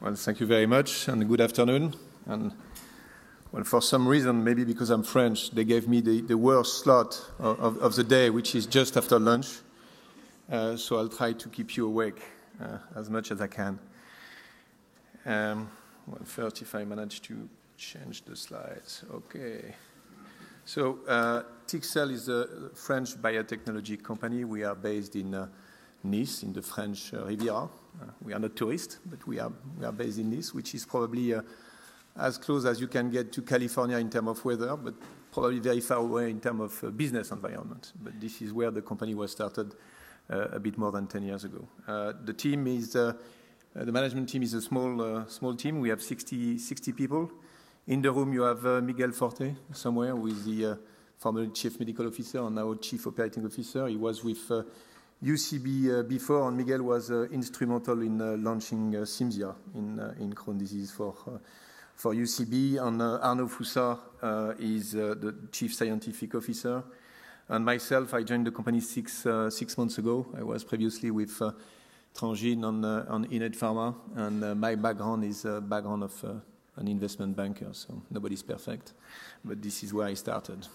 Well, thank you very much, and good afternoon. And well, for some reason, maybe because I'm French, they gave me the worst slot of the day, which is just after lunch. So I'll try to keep you awake as much as I can. Well, first, if I manage to change the slides. Okay. So Tixel is a French biotechnology company. We are based in Nice, in the French Riviera. We are not tourists, but we are based in Nice, which is probably as close as you can get to California in terms of weather, but probably very far away in terms of business environment. But this is where the company was started a bit more than 10 years ago. The team is, the management team is a small team. We have 60 people. In the room, you have Miguel Forte somewhere, who is the former Chief Medical Officer and now Chief Operating Officer. He was with UCB before, and Miguel was instrumental in launching Cimzia in Crohn's disease for UCB. And Arnaud Foussard is the Chief Scientific Officer. And myself, I joined the company six months ago. I was previously with Transgene on Innate Pharma, and my background is a background of an investment banker, so nobody's perfect, but this is where I started.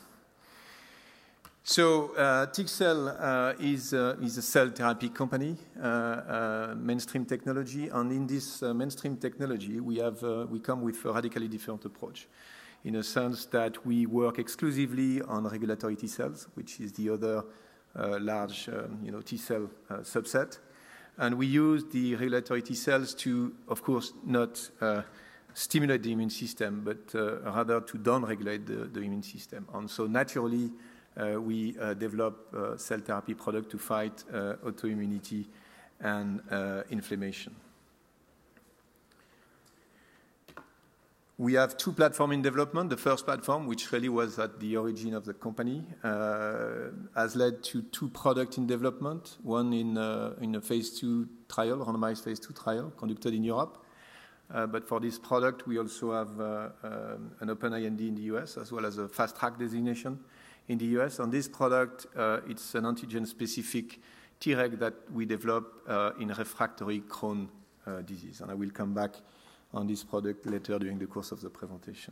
So Tixel is a cell therapy company, mainstream technology, and in this mainstream technology, we come with a radically different approach, in a sense that we work exclusively on regulatory T cells, which is the other large, T cell subset, and we use the regulatory T cells to, of course, not stimulate the immune system, but rather to downregulate the immune system. And so naturally, we develop cell therapy product to fight autoimmunity and inflammation. We have two platforms in development. The first platform, which really was at the origin of the company, has led to two products in development, one in a phase 2 trial, randomized phase 2 trial conducted in Europe. But for this product, we also have an open IND in the US, as well as a fast-track designation in the US. On this product, it's an antigen-specific Treg that we develop in refractory Crohn's disease. And I will come back on this product later during the course of the presentation.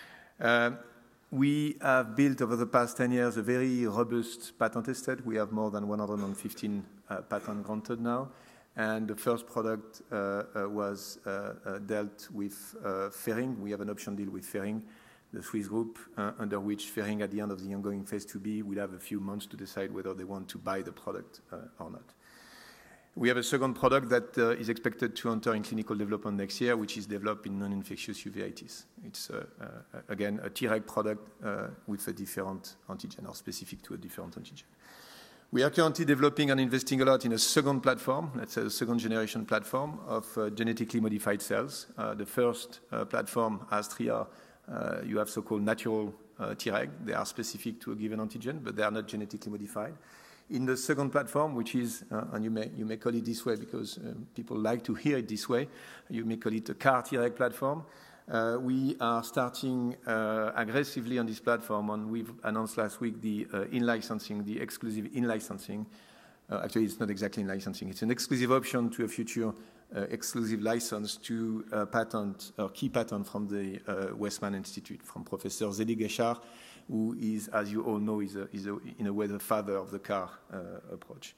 We have built over the past 10 years a very robust patent estate. We have more than 115 patents granted now. And the first product was dealt with Ferring. We have an option deal with Ferring, the Swiss group, under which Ferring, at the end of the ongoing phase 2B, will have a few months to decide whether they want to buy the product or not. We have a second product that is expected to enter in clinical development next year, which is developed in non-infectious uveitis. It's, again, a Treg product with a different antigen, or specific to a different antigen. We are currently developing and investing a lot in a second platform, let's say a second-generation platform of genetically modified cells. The first platform, Astria, you have so-called natural Treg. They are specific to a given antigen, but they are not genetically modified. In the second platform, which is, and you may call it this way because people like to hear it this way, you may call it a CAR-Treg platform. We are starting aggressively on this platform, and we've announced last week the in-licensing, the exclusive in-licensing. Actually, it's not exactly in-licensing. It's an exclusive option to a future exclusive license to patent, or key patent from the Westman Institute, from Professor Zélie Guichard, who is, as you all know, is in a way the father of the CAR approach.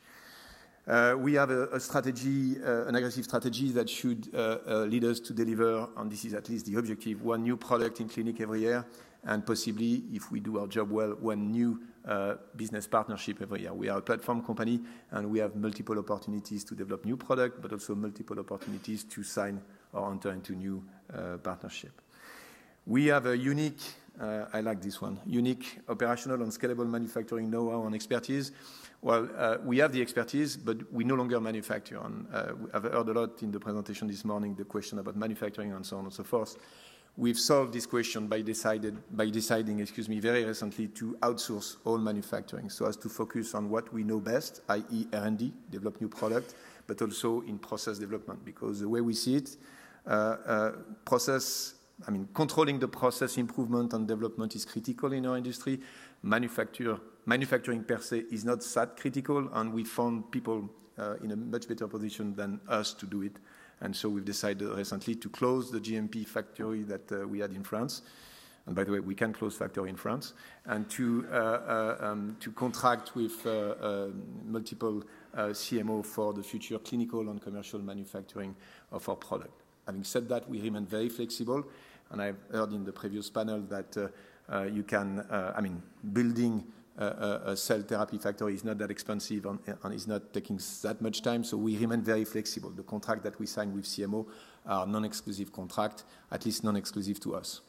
We have a strategy, an aggressive strategy that should lead us to deliver, and this is at least the objective, one new product in clinic every year, and possibly, if we do our job well, one new business partnership every year. We are a platform company, and we have multiple opportunities to develop new product, but also multiple opportunities to sign or enter into new partnership. We have a unique, I like this one, unique operational and scalable manufacturing know-how and expertise. Well, we have the expertise, but we no longer manufacture. And I've heard a lot in the presentation this morning, the question about manufacturing and so on and so forth. We've solved this question by deciding, very recently to outsource all manufacturing so as to focus on what we know best, i.e. R&D, develop new product, but also in process development. Because the way we see it, controlling the process improvement and development is critical in our industry. Manufacturing per se is not that critical, and we found people in a much better position than us to do it. And so we've decided recently to close the GMP factory that we had in France. And by the way, we can close factory in France, and to contract with multiple CMO for the future clinical and commercial manufacturing of our product. Having said that, we remain very flexible, and I've heard in the previous panel that you can, building a cell therapy factory is not that expensive and is not taking that much time, so we remain very flexible. The contract that we sign with CMO are non-exclusive contract, at least non-exclusive to us.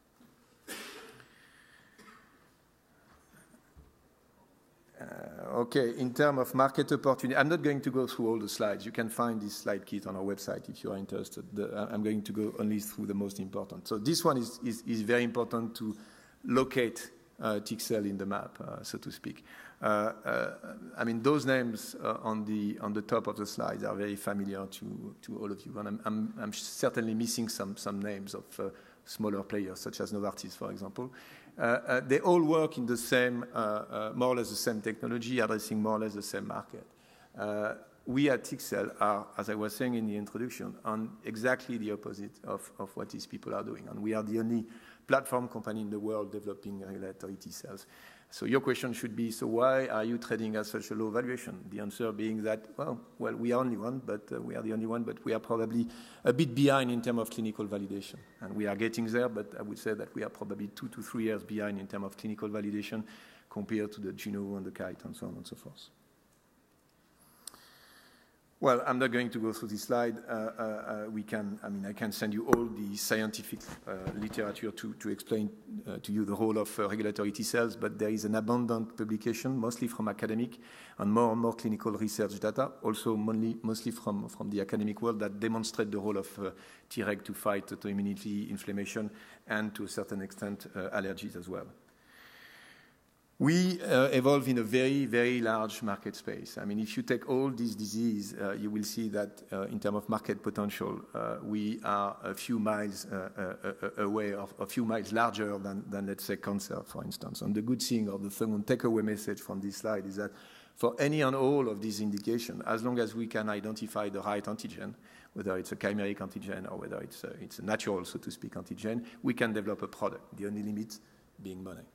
Okay, in terms of market opportunity, I'm not going to go through all the slides. You can find this slide kit on our website if you are interested. I'm going to go only through the most important. So this one is very important to locate TickCell in the map, so to speak. Those names on the top of the slides are very familiar to all of you, and I'm certainly missing some names of smaller players, such as Novartis, for example. They all work in the same, more or less the same technology, addressing more or less the same market. We at TickCell are, as I was saying in the introduction, on exactly the opposite of what these people are doing. And we are the only platform company in the world developing regulatory T cells. So your question should be, so why are you trading at such a low valuation? The answer being that, well, we are only one, but we are the only one, but we are probably a bit behind in terms of clinical validation. And we are getting there, but I would say that we are probably 2 to 3 years behind in terms of clinical validation compared to the Juno and the Kite and so on and so forth. Well, I'm not going to go through this slide. I can send you all the scientific literature to explain to you the role of regulatory T cells, but there is an abundant publication, mostly from academic, and more clinical research data, also mostly from the academic world, that demonstrate the role of Treg to fight autoimmunity, inflammation, and to a certain extent allergies as well. We evolve in a very, very large market space. I mean, if you take all these diseases, you will see that in terms of market potential, we are a few miles away, a few miles larger than, let's say, cancer, for instance. And the good thing, or the takeaway message from this slide is that for any and all of these indications, as long as we can identify the right antigen, whether it's a chimeric antigen or whether it's a natural, so to speak, antigen, we can develop a product, the only limit being money.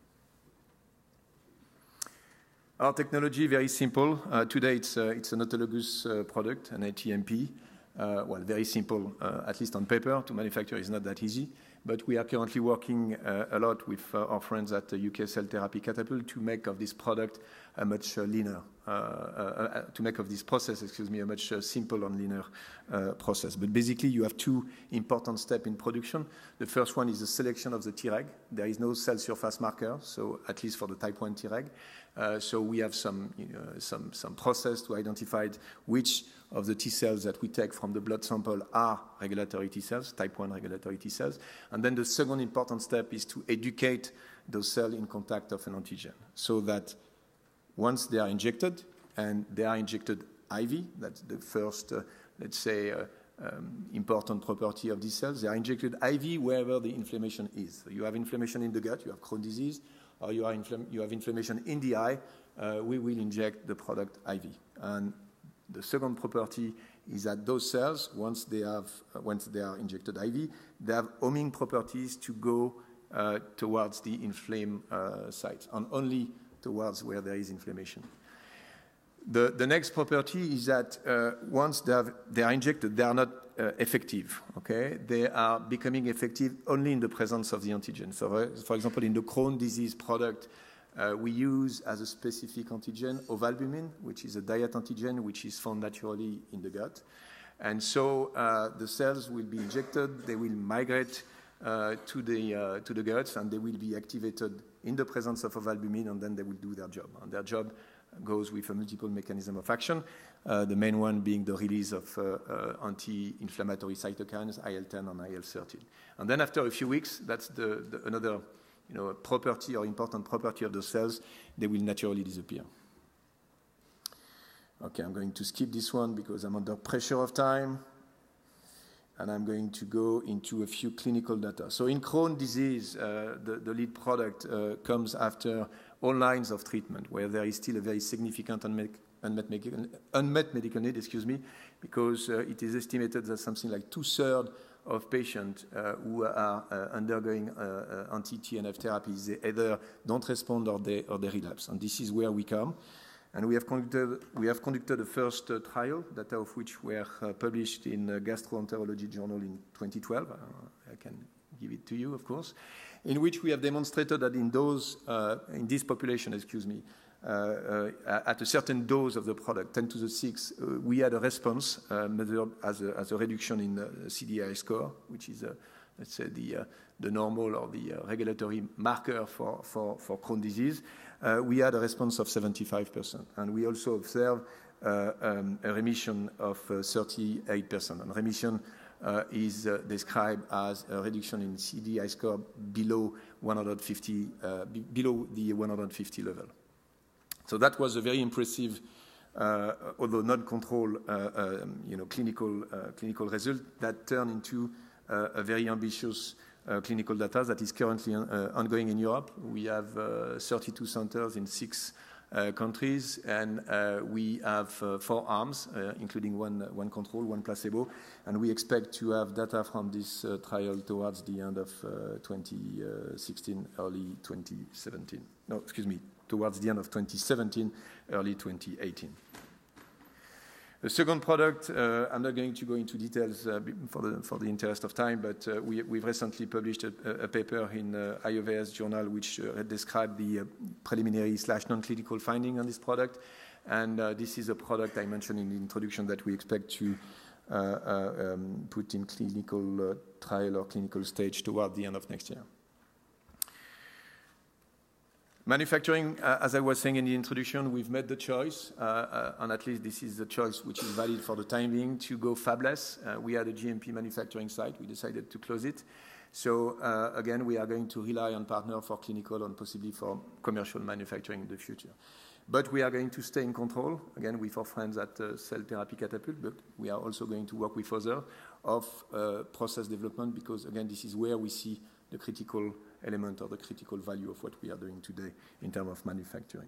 Our technology, very simple. Today, it's an autologous product, an ATMP. Very simple, at least on paper. To manufacture is not that easy. But we are currently working a lot with our friends at the UK Cell Therapy Catapult to make of this product a much leaner, to make of this process, a much simple and leaner process. But basically, you have two important steps in production. The first one is the selection of the Treg. There is no cell surface marker, so at least for the type 1 Treg. So we have some process to identify which of the T cells that we take from the blood sample are regulatory T cells, type 1 regulatory T cells. And then the second important step is to educate those cells in contact of an antigen, so that once they are injected, and they are injected IV, that's the first, important property of these cells. They are injected IV wherever the inflammation is. So you have inflammation in the gut, you have Crohn's disease, or you have inflammation in the eye, we will inject the product IV. And the second property is that those cells, once they are injected IV, they have homing properties to go towards the inflamed sites, and only towards where there is inflammation. The next property is that once they are injected, they are not effective. Okay, they are becoming effective only in the presence of the antigen. So, for example, in the Crohn's disease product, we use as a specific antigen ovalbumin, which is a diet antigen which is found naturally in the gut. And so the cells will be injected, they will migrate to the guts, and they will be activated in the presence of ovalbumin, and then they will do their job. And their job goes with a multiple mechanism of action, the main one being the release of anti-inflammatory cytokines, IL-10 and IL-13. And then after a few weeks, that's another property or important property of the cells, they will naturally disappear. Okay, I'm going to skip this one because I'm under pressure of time. And I'm going to go into a few clinical data. So in Crohn's disease, the lead product comes after all lines of treatment, where there is still a very significant unmet medical need, excuse me, because it is estimated that something like 2/3 of patients who are undergoing anti-TNF therapies, they either don't respond or they relapse. And this is where we come. And we have conducted the first trial, data of which were published in Gastroenterology Journal in 2012. I can give it to you, of course, in which we have demonstrated that in this population, at a certain dose of the product, 10 to the 6, we had a response measured as a reduction in CDI score, which is, let's say, the normal or the regulatory marker for Crohn's disease. We had a response of 75%, and we also observed a remission of 38%. And remission is described as a reduction in CDI score below 150, below the 150 level. So that was a very impressive, although non-controlled, clinical result that turned into a very ambitious clinical data that is currently ongoing in Europe. We have 32 centers in 6 countries, and we have 4 arms, including one control, 1 placebo, and we expect to have data from this trial towards the end of 2016, early 2017. No, excuse me, towards the end of 2017, early 2018. The second product, I'm not going to go into details for the interest of time, but we've recently published a paper in IOVS journal which described the preliminary / non-clinical finding on this product. And this is a product I mentioned in the introduction that we expect to put in clinical trial or clinical stage toward the end of next year. Manufacturing, as I was saying in the introduction, we've made the choice, and at least this is the choice which is valid for the time being, to go fabless. We had a GMP manufacturing site. We decided to close it. So again, we are going to rely on partner for clinical and possibly for commercial manufacturing in the future. But we are going to stay in control, again, with our friends at Cell Therapy Catapult, but we are also going to work with others of process development because, again, this is where we see the critical element or the critical value of what we are doing today in terms of manufacturing.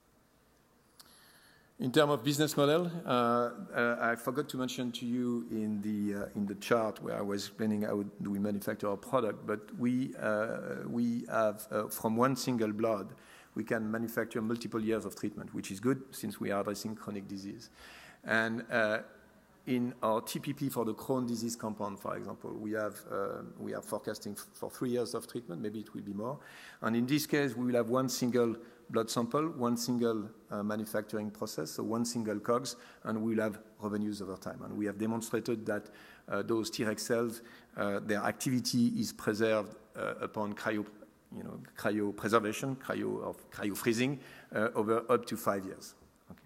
In terms of business model, I forgot to mention to you in the chart where I was explaining how do we manufacture our product, but we have from one single blood we can manufacture multiple years of treatment, which is good since we are addressing chronic disease. And in our TPP for the Crohn's disease compound, for example, we are forecasting for 3 years of treatment. Maybe it will be more. And in this case, we will have one single blood sample, one single manufacturing process, so one single COGS, and we will have revenues over time. And we have demonstrated that those Treg cells, their activity is preserved upon cryopreservation, cryo-freezing over up to 5 years. Okay.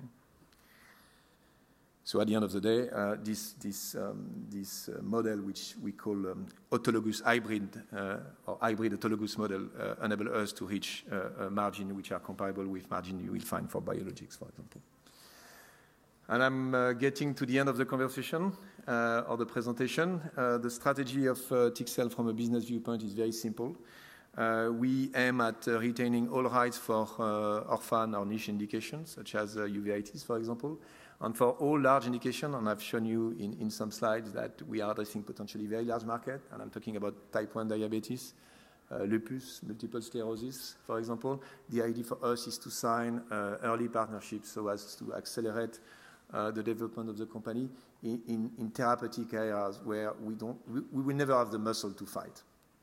So at the end of the day, this model, which we call autologous hybrid or hybrid autologous model, enable us to reach a margin which are comparable with margin you will find for biologics, for example. And I'm getting to the end of the conversation or the presentation. The strategy of TixCell from a business viewpoint is very simple. We aim at retaining all rights for orphan or niche indications, such as uveitis, for example. And for all large indications, and I've shown you in some slides that we are addressing potentially very large market, and I'm talking about type 1 diabetes, lupus, multiple sclerosis, for example. The idea for us is to sign early partnerships so as to accelerate the development of the company in therapeutic areas where we will never have the muscle to fight.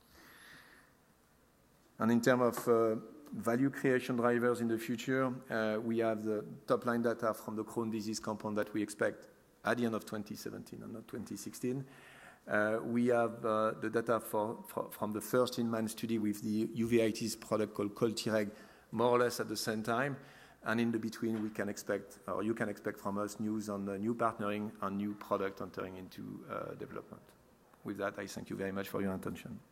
And in terms of value creation drivers in the future, we have the top-line data from the Crohn's disease compound that we expect at the end of 2017 and not 2016. We have the data from the first in-man study with the uveitis product called Coltireg, more or less at the same time. And in the between, we can expect, or you can expect from us, news on new partnering and new product entering into development. With that, I thank you very much for your attention.